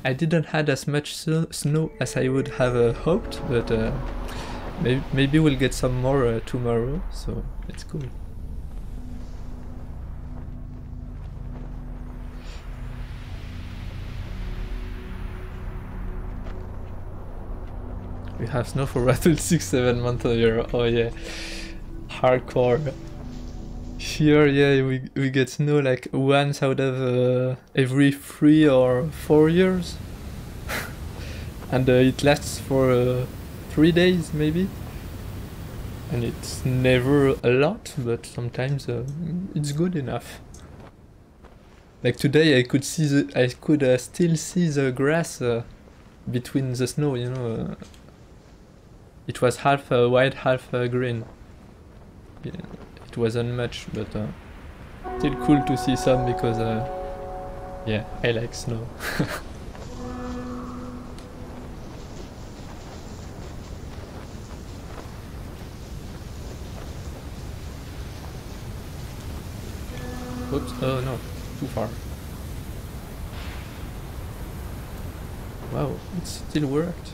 I didn't had as much snow as I would have hoped, but maybe we'll get some more tomorrow, so it's cool. We have snow for roughly 6-7 months a year. Oh yeah, hardcore. Here, yeah, we get snow like once out of every 3 or 4 years, and it lasts for 3 days maybe. And it's never a lot, but sometimes it's good enough. Like today, I could see I could still see the grass between the snow. You know, it was half white, half green. Yeah. It wasn't much, but still cool to see some because yeah, I like snow. Oops, oh no, too far. Wow, it still worked.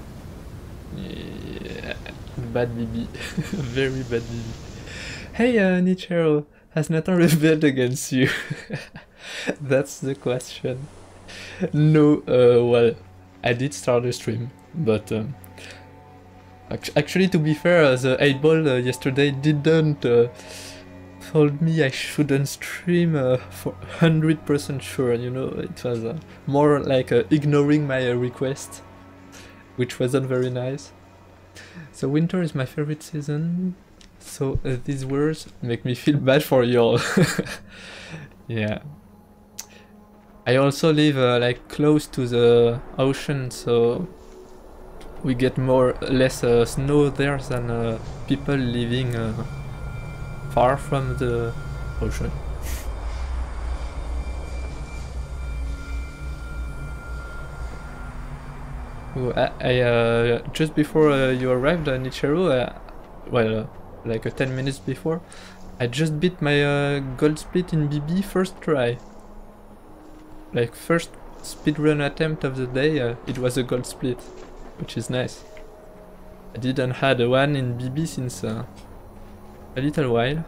Yeah, bad BB, very bad BB. Hey Nichiro, has Nathan rebelled against you? That's the question. No, well, I did start a stream, but actually to be fair, the 8ball yesterday didn't told me I shouldn't stream for 100% sure, you know, it was more like ignoring my request, which wasn't very nice. So winter is my favorite season. So these words make me feel bad for y'all. Yeah. I also live like close to the ocean, so we get less snow there than people living far from the ocean. Ooh, I just before you arrived, Nichiro, well. Like 10 minutes before, I just beat my gold split in BB first try. Like first speedrun attempt of the day, it was a gold split, which is nice. I didn't had one in BB since a little while.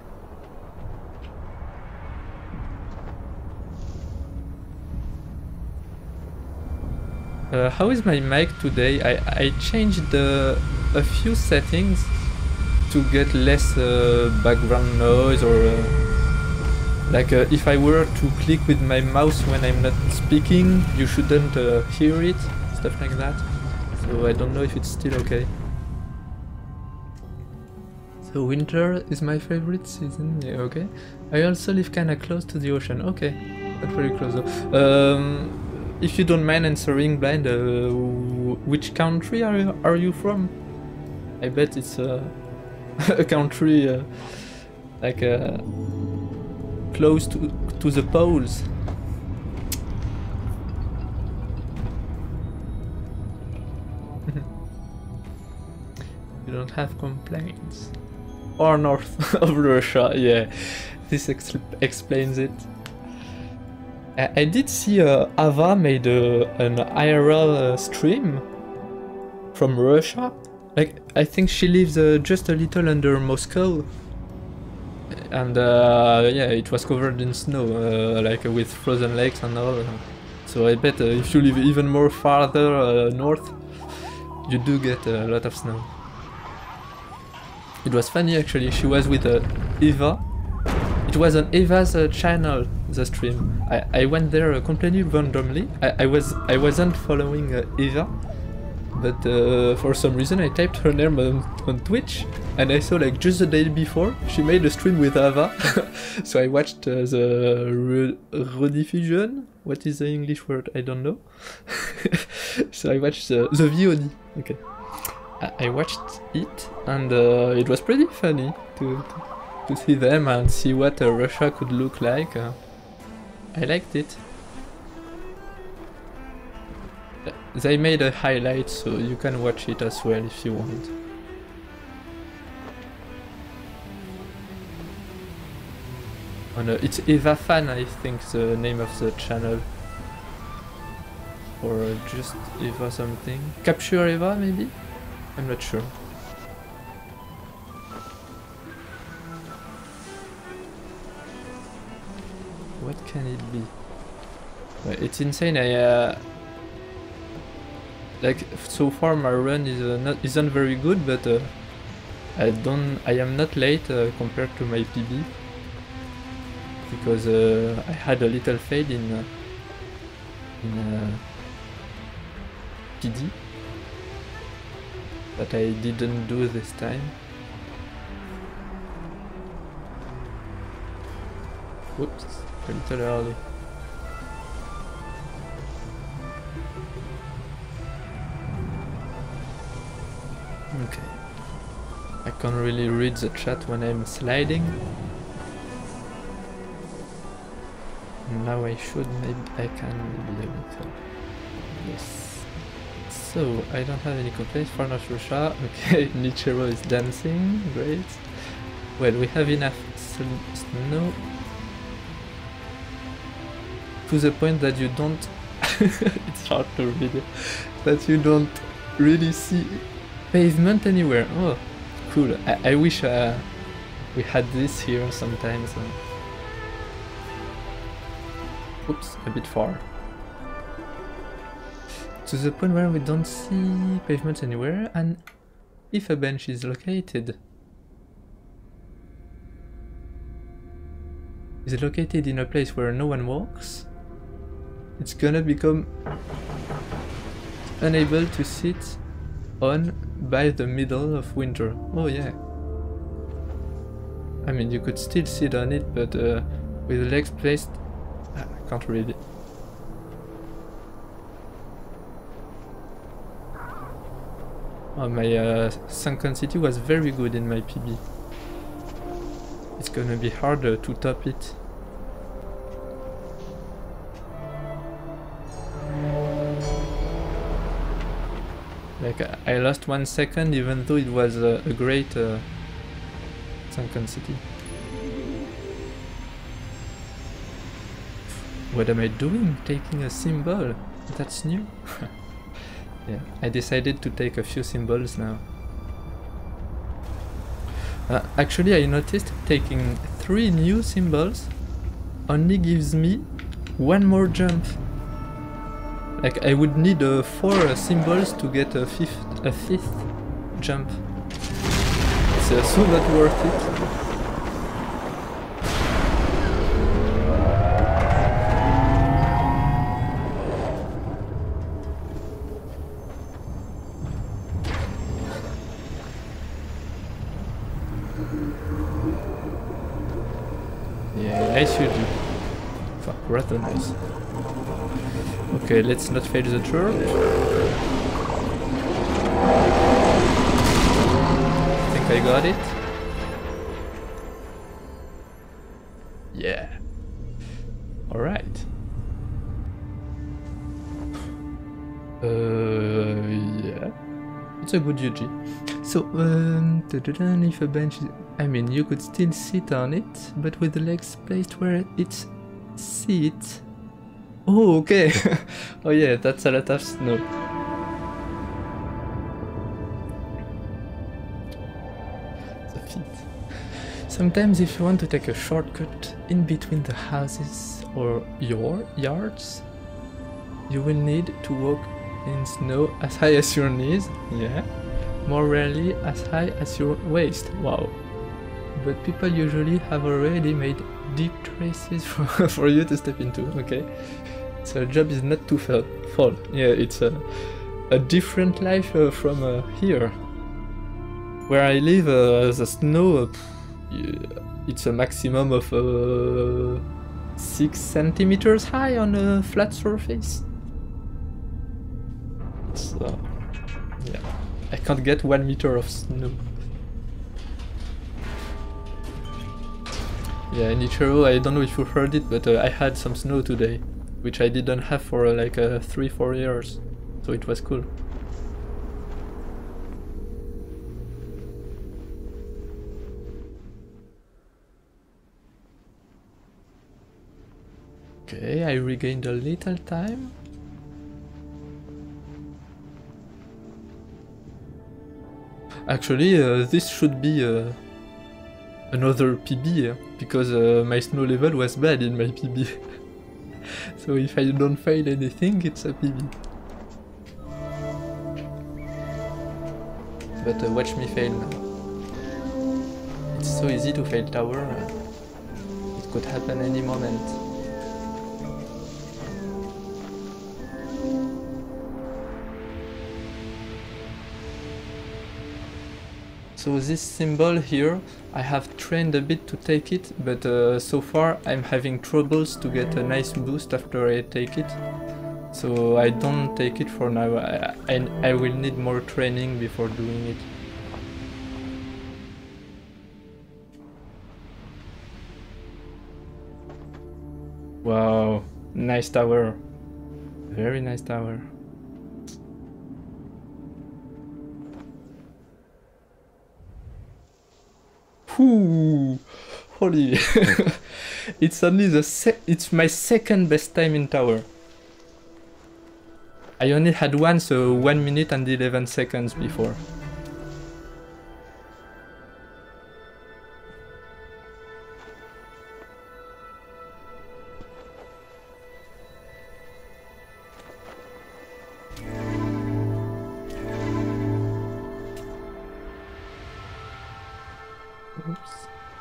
How is my mic today? I changed a few settings to get less background noise, or like if I were to click with my mouse when I'm not speaking, you shouldn't hear it, stuff like that. So I don't know if it's still okay. So winter is my favorite season, yeah, okay. I also live kinda close to the ocean, okay. Not very close though. If you don't mind answering, Blind, which country are you from? I bet it's a country like close to the poles. You don't have complaints. Or north of Russia, yeah. This explains it. I did see Ava made an IRL stream from Russia. Like, I think she lives just a little under Moscow, and yeah, it was covered in snow, like with frozen lakes and all. So I bet if you live even more farther north, you do get a lot of snow. It was funny actually. She was with Eva. It was on Eva's channel, the stream. I went there completely randomly. I wasn't following Eva. But for some reason I typed her name on Twitch, and I saw like just the day before she made a stream with Ava. So I watched the rediffusion. What is the English word? I don't know. So I watched the VOD. Okay. I watched it, and it was pretty funny to see them and see what Russia could look like. I liked it. They made a highlight, so you can watch it as well if you want. Oh no, it's Eva Fan, I think, the name of the channel. or just Eva something. Capture Eva maybe? I'm not sure. What can it be? It's insane. Like so far my run is isn't very good, but I am not late compared to my PB, because I had a little fail in PD that I didn't do this time. Whoops, a little early. Okay. I can't really read the chat when I'm sliding. Now I should, maybe I can maybe a little. Yes. So, I don't have any complaints. Far North Russia. Okay, Nichiro is dancing. Great. Well, we have enough snow. To the point that you don't... it's hard to read it. That you don't really see pavement anywhere. Oh, cool. I wish we had this here sometimes. Oops, a bit far. To the point where we don't see pavements anywhere, and if a bench is located, in a place where no one walks, it's gonna become unable to sit on by the middle of winter. Oh yeah. I mean, you could still sit on it, but with the legs placed... I can't read it. Oh, my Sunken City was very good in my PB. It's gonna be harder to top it. Like, I lost 1 second even though it was a great Sunken City. What am I doing? Taking a symbol? That's new. Yeah, I decided to take a few symbols now. Actually, I noticed taking 3 new symbols only gives me 1 more jump. Like, I would need 4 symbols to get a fifth jump. It's so not worth it. Fuck, rather nice. Okay, let's not fail the church. I think I got it. Yeah. Alright. Yeah. It's a good UG. So, if a bench is... I mean, you could still sit on it, but with the legs placed where it's sit. Oh, okay. Oh yeah, that's a lot of snow. The feet. Sometimes if you want to take a shortcut in between the houses or your yards, you will need to walk in snow as high as your knees. Yeah. More rarely as high as your waist. Wow. But people usually have already made deep traces for you to step into. Okay. So job is not to fall. Yeah, it's a different life from here. Where I live, the snow, it's a maximum of 6 centimeters high on a flat surface. It's, yeah, I can't get 1 meter of snow. Yeah, in Ichiro, I don't know if you heard it, but I had some snow today, which I didn't have for like 3-4 years, so it was cool. Okay, I regained a little time. Actually, this should be another PB, because my snow level was bad in my PB. So if I don't fail anything, it's a PB. But watch me fail now. It's so easy to fail tower. It could happen any moment. So this symbol here, I have trained a bit to take it, but so far I'm having troubles to get a nice boost after I take it. So I don't take it for now. I will need more training before doing it. Wow, nice tower. Very nice tower. Ooh, holy! It's only it's my second best time in tower. I only had one, so 1 minute and 11 seconds before. Oops.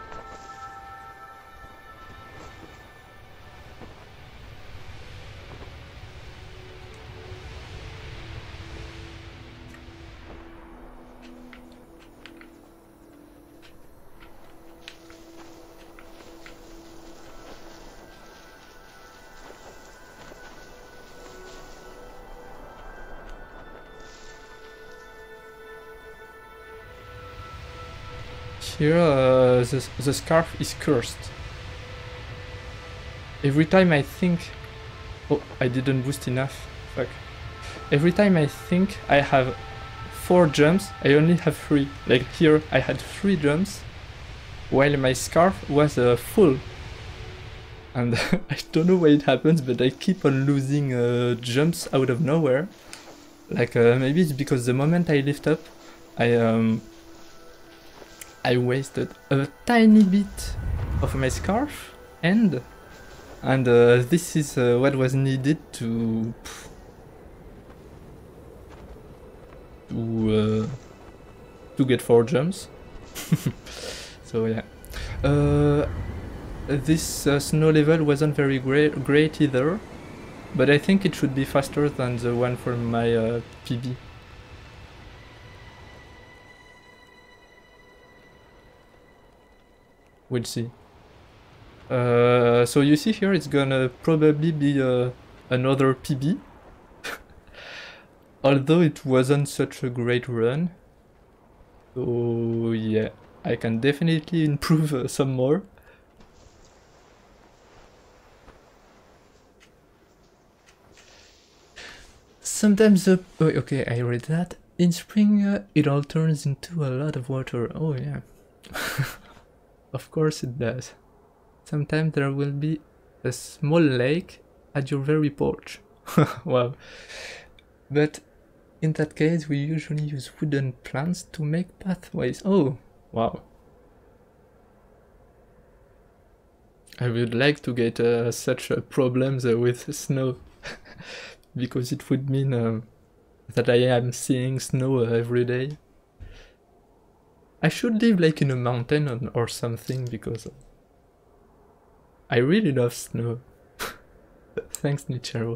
Here, the scarf is cursed. Every time I think... Oh, I didn't boost enough. Fuck. Every time I think I have 4 jumps, I only have 3. Like here, I had 3 jumps, while my scarf was full. And I don't know why it happens, but I keep on losing jumps out of nowhere. Like maybe it's because the moment I lift up, I wasted a tiny bit of my scarf and this is what was needed to get 4 jumps. So yeah, this snow level wasn't very great either, but I think it should be faster than the one from my PB. We'll see. So you see here, it's gonna probably be another PB. Although it wasn't such a great run. So yeah, I can definitely improve some more. Sometimes the... Oh, okay, I read that. In spring, it all turns into a lot of water. Oh yeah. Of course it does. Sometimes there will be a small lake at your very porch. Wow. But in that case, we usually use wooden planks to make pathways. Oh, wow. I would like to get such problems with snow. Because it would mean that I am seeing snow every day. I should live like in a mountain or something, because I really love snow. Thanks, Nichiro.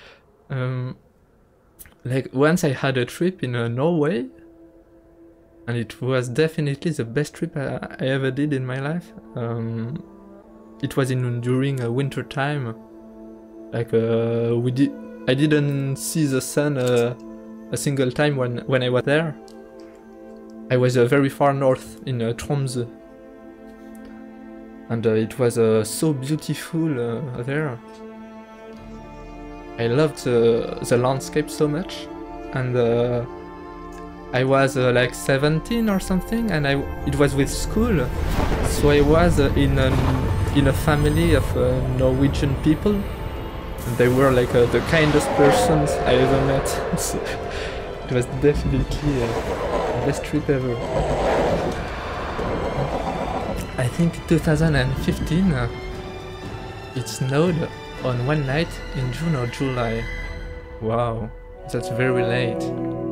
Like once I had a trip in Norway, and it was definitely the best trip I ever did in my life. It was during winter time. Like I didn't see the sun a single time when I was there. I was very far north in Tromsø, and it was so beautiful there. I loved the landscape so much, and I was like 17 or something, and it was with school, so I was in a family of Norwegian people. And they were like the kindest persons I ever met. It was definitely the best trip ever. I think 2015 it snowed on one night in June or July. Wow, that's very late.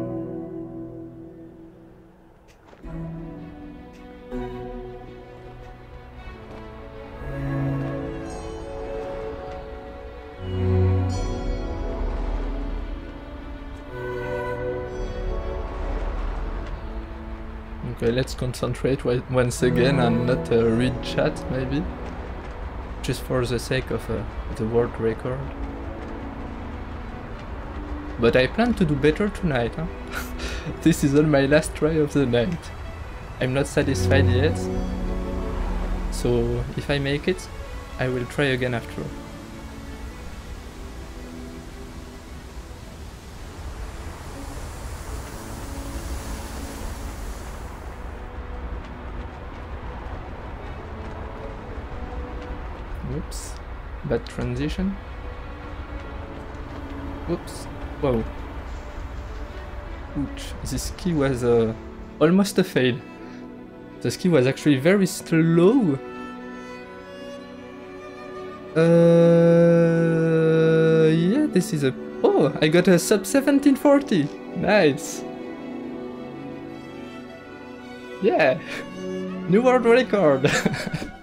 Okay, let's concentrate once again and not read chat, maybe. Just for the sake of the world record. But I plan to do better tonight, huh? This is on my last try of the night. I'm not satisfied yet. So if I make it, I will try again after. Oops, bad transition. Oops, whoa. Ouch, this ski was almost a fail. The ski was actually very slow. Yeah, this is a... Oh, I got a sub 1740. Nice. Yeah, new world record.